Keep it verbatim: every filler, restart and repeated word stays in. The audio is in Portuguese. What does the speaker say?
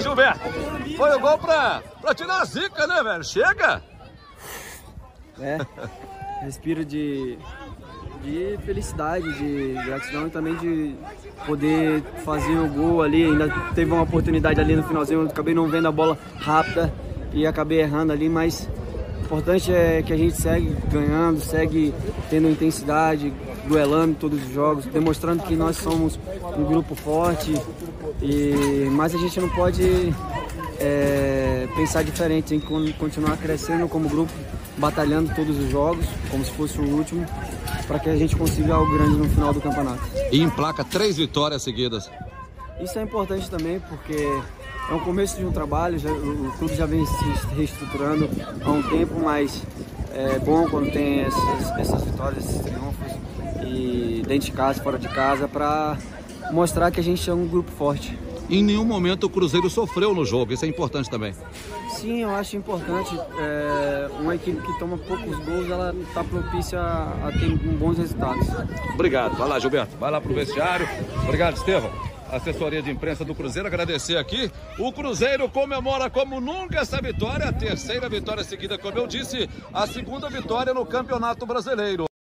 Gilberto, foi o gol pra, pra tirar a zica, né, velho? Chega! É, respiro de, de felicidade, de gratidão e também de poder fazer o gol ali. Ainda teve uma oportunidade ali no finalzinho, eu acabei não vendo a bola rápida e acabei errando ali, mas o importante é que a gente segue ganhando, segue tendo intensidade, duelando todos os jogos, demonstrando que nós somos um grupo forte, e, mas a gente não pode é, pensar diferente, em continuar crescendo como grupo, batalhando todos os jogos, como se fosse o último, para que a gente consiga algo grande no final do campeonato. E emplaca três vitórias seguidas. Isso é importante também, porque é um começo de um trabalho, já, o clube já vem se reestruturando há um tempo, mas é bom quando tem essas, essas vitórias, esses triunfos, e dentro de casa, fora de casa, para mostrar que a gente é um grupo forte. Em nenhum momento o Cruzeiro sofreu no jogo, isso é importante também. Sim, eu acho importante. É, uma equipe que toma poucos gols, ela está propícia a, a ter bons resultados. Obrigado. Vai lá, Gilberto. Vai lá pro vestiário. Obrigado, Estevão. Assessoria de imprensa do Cruzeiro, agradecer aqui. O Cruzeiro comemora como nunca essa vitória, a terceira vitória seguida, como eu disse, a segunda vitória no Campeonato Brasileiro.